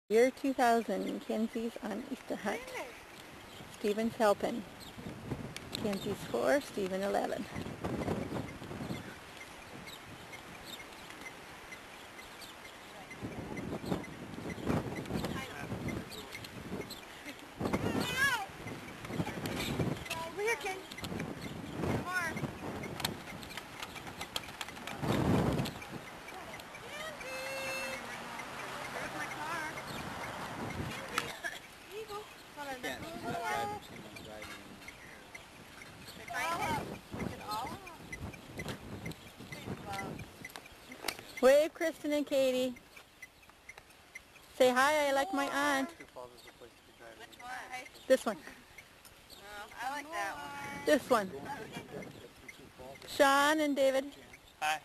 Year 2000, Kenzie's on Easter hunt. Stephen's helping. Kenzie's 4, Stephen 11. Over here, Ken. Come on. There's my car. Eagle. Wave, Kristen and Katie. Say hi, I like my aunt. Which one? This one. I like that one. This one. Sean and David. Hi.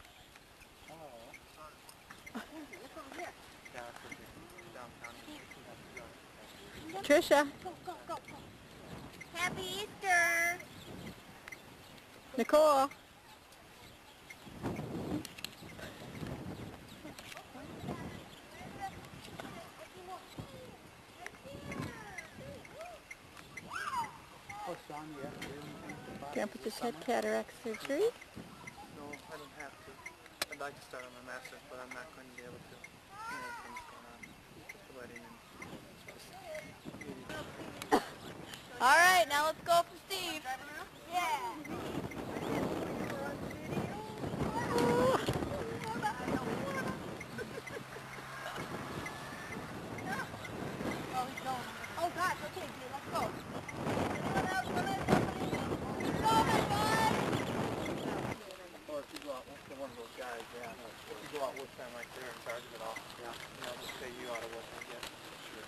Tricia. Happy Easter. Nicole. Oh, Sean, you have to do anything for Bob Grandpa this just had summer? cataract surgery. No, I don't have to. I'd like to start on my master's, but I'm not going to be able to. You know, things going on. Just the wedding and All right, now let's go for Steve. Yeah. Oh, he's going. Oh, gosh. Okay, dude, let's go. or if you go out with one of those guys, yeah. If you go out with them like they're in charge of it all. Yeah. You know, just say you ought to work and get. Sure.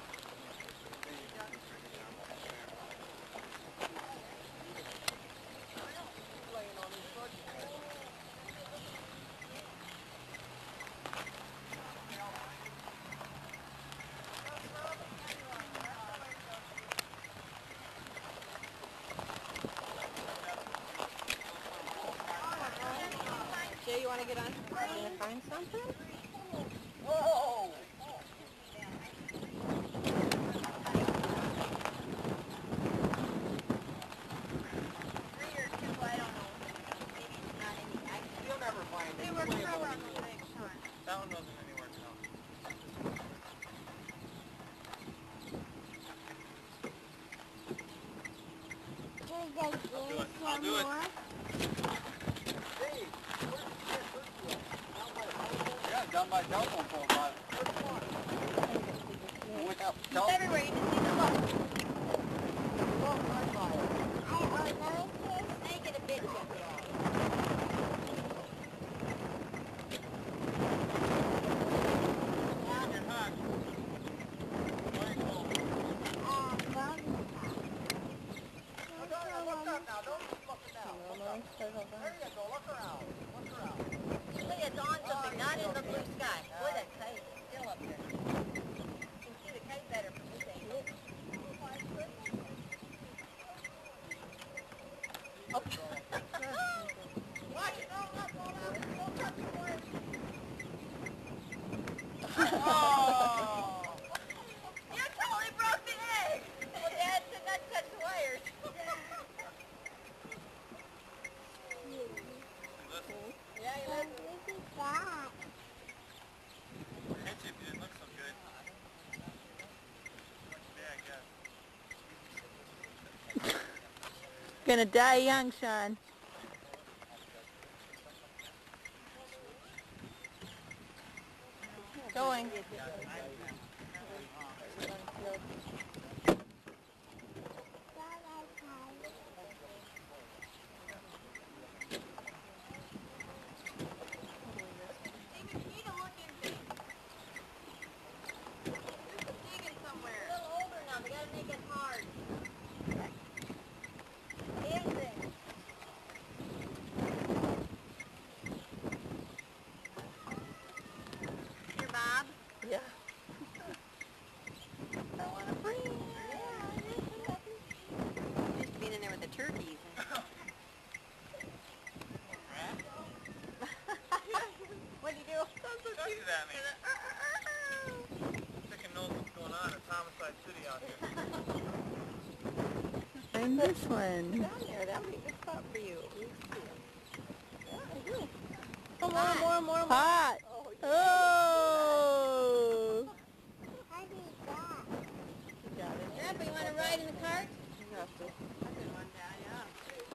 Jay, you want to get on? You gonna find something? Whoa! You'll never find They it. were forever on the lake, Sean. That one wasn't anywhere else. I'll do it. Hey, yeah, done by telephone pole, but which He's everywhere, you just need to look. Make it a bit Look, it's on something, not in the blue sky. Boy, that kite is still up there. You can see the kite better from this angle. Watch it, don't touch the wire. Oh! You totally broke the egg! Well, Dad said not to touch the wires. Yeah, you left. It looks so good. Yeah, I guess. Gonna die young, Sean. Going. Yeah. I want to breathe. Just being in there with the turkeys. What'd you do? Looked at me. Freaking nose Homicide City out here. Find this one. Down there, that would be a good spot for you. Yeah, I do. Oh, more. Hot. Oh, yeah. Oh. You got it. Yeah, but you want to ride in the cart? You have to.